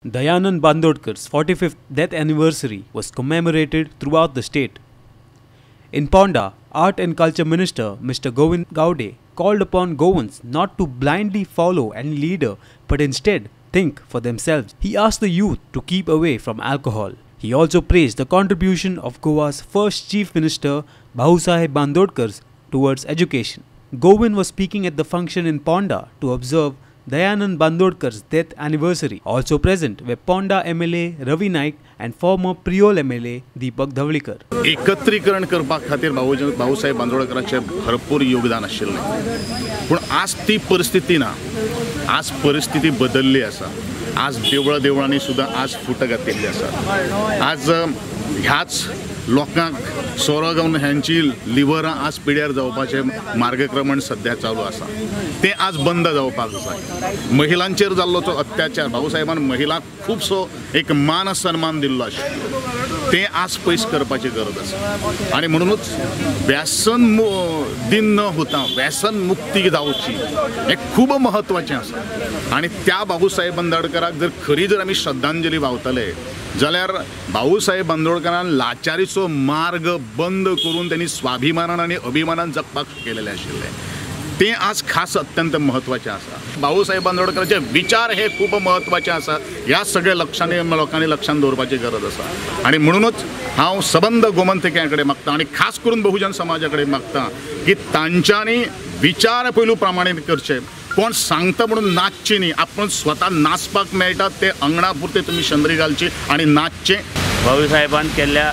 Dayanand Bandodkar's 45th death anniversary was commemorated throughout the state. In Ponda, Art and Culture Minister Mr. Gaude called upon Goans not to blindly follow any leader but instead think for themselves. He asked the youth to keep away from alcohol. He also praised the contribution of Goa's first Chief Minister Bhausaheb Bandodkar towards education. Govind was speaking at the function in Ponda to observe Dayanand Bandodkar's death anniversary. Also present were Ponda MLA Ravi Naik and former Priol MLA Deepak Dhawlikar. एकत्रीकरण करपाक खातीर भाऊसाहेब बांदोडकरांचे भरपूर योगदान आशिल्लें, पण आज ती परिस्थिती ना. आज परिस्थिती बदलली आसा. आज देवळांनी सुद्धा आज फुट घातिल्ली आसा. आज ह्याच लोकांक सोरो गावन ह्यांची लिव्हरां आज पिड्यार जावपाचे मार्गक्रमण सध्या चालू आसा. ते आज बंद जावपाक जाय. महिलांचेर जाल्लो तो अत्याचार, भाऊसाहेबान महिलांक खूबसो एक मान सन्मान दिल्लो आशिल्लो, ते आज पयस करपाची गरज आसा. आणि म्हणूनच व्यसन दिन न होता व्यसन मुक्ती जावची हे खूब महत्वाचें आसा. आणि त्या भाऊसाहेब बांदोडकराक जर आमी श्रद्धांजली वावतले जाल्यार भाऊसाहेब बांदोडकरान लाचारीचो मार्ग बंद करून त्यांनी स्वाभिमानान आणि अभिमानान जगपाक केलेले आशिल्ले. ते आज खास अत्यंत महत्वाचे आसा. भाऊसाहेब बांदोडकरांचे विचार हे खूप महत्वाचे आसा. ह्या सगळ्या लोकांनी लक्षात दवरपाची गरज आसा. आणि म्हणूनच हांव सबंद गोमंतकांकडे मागता आणि खास करून बहुजन समाजाकडे मागता की तांच्यांनी विचार पयलू प्रमाणीत करचे. कोण सांगता म्हणून नाचची न्ही, आपण स्वतः नाचपाक मेळटा ते अंगणा पुरते तुम्ही शेंद्री घालची आणि नाचचे. भाऊसाहेबान केल्ल्या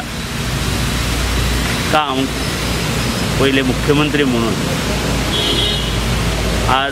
काम पहिले मुख्यमंत्री म्हणून आज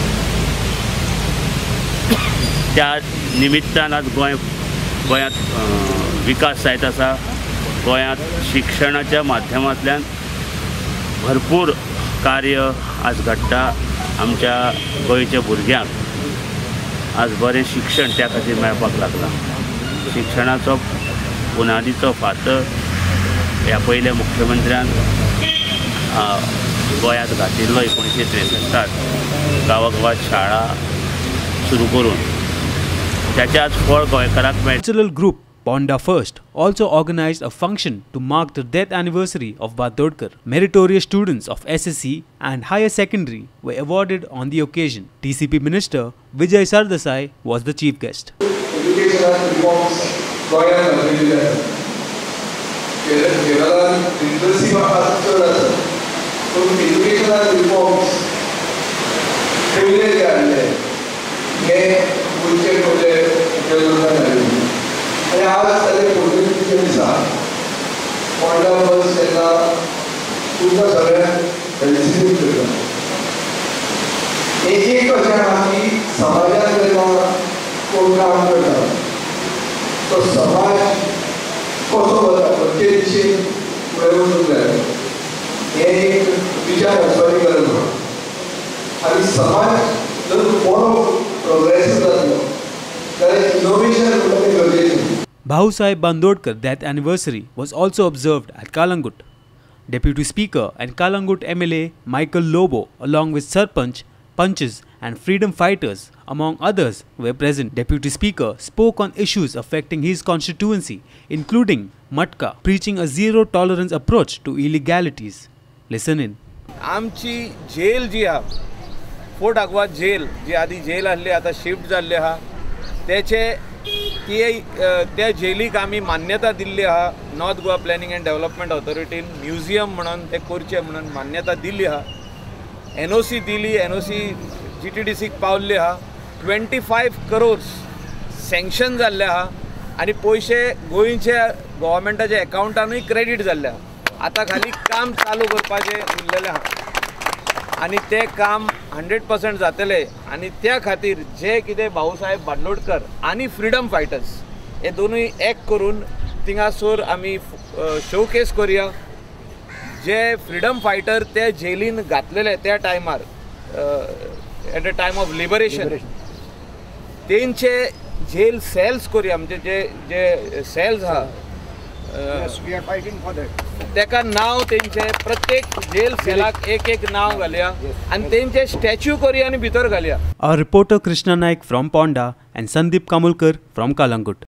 त्या निमित्तान आज गोंयांत विकास जायत आसा. गोंयांत शिक्षणाच्या माध्यमांतल्यान भरपूर कार्य आज घडटा. आमच्या गोंयच्या भुरग्यांक आज बरें शिक्षण त्या खातीर मेळपाक लागला. शिक्षणाचो बुनादीचो फातर ह्या पयल्या मुख्यमंत्र्यान गोंयांत घातिल्लो 1963 गांवागांवांत शाळा सुरू करून त्याचे आज फळ गोंयकारांक मेळटा. Cultural group Ponda First also organized a function to mark the death anniversary of Bandodkar. Meritorious students of SSC and higher secondary were awarded on the occasion. TCP Minister Vijay Sardesai was the chief guest. आणि आज त्याने कोणत्याचे दिसा पॉइंटा बस त्यांना पूर्ण सगळ्या felicitate करता. एक अशें आहा की समाजात जेन्ना कोण काम करता तो समाज कसो वता प्रत्येक दिशेन फुडें वचूंक जाय हे एक विचार आसपाची गरज आहा. आनी समाज जर बरो प्रोग्रेसीव जातलो जाल्यार इनोवेशन म्हणटा तें गरजेचें. Bhausaheb Bandodkar death anniversary was also observed at Kalangut. Deputy Speaker and Kalangut MLA Michael Lobo along with Sarpanch, Punches and freedom fighters among others were present. Deputy Speaker spoke on issues affecting his constituency including Matka, preaching a zero tolerance approach to illegalities. Listen in. आमची jail जी हा fort Aguada gel जी आधी gel आसली आता shift जाल्ली आहा त्या जेलीक आमी मान्यता दिल्ली आहा. North Goa planning and development ऑथॉरिटीन म्युझियम म्हणून ते करचें म्हणून मान्यता दिल्ली आहा. NOC दिली. NOC GTDCक पावल्ली आहा. 25 crores सँक्शन जाल्ले आहा आनी पयशे गोंयच्या गव्हर्मेंटाच्या अकाउंटानूय क्रेडीट जाल्ले आहा. आतां खाली काम चालू करपाचें उरलेलें आहा आणि ते काम 100% जातले. आणि त्या खातीर जे कितें भाऊसाहेब बांदोडकर आणि फ्रीडम फायटर्स हे दोनूय एक करून थिंगासोर आमी शोकेस करूया. जे फ्रीडम फायटर ते जेलीन घातलेले त्या टायमार at the time of liberation तेंचे जेल सेल्स करूया. म्हणजे जे सेल्स आहा तेका नाव तेंचे प्रत्येक जेल सेलाक एक एक नाव घालया आनी तेंचे स्टॅच्यू करया आनी भितर घालया. Our reporter Krishna Naik from Ponda and Sandeep Kamulkar from Kalangut.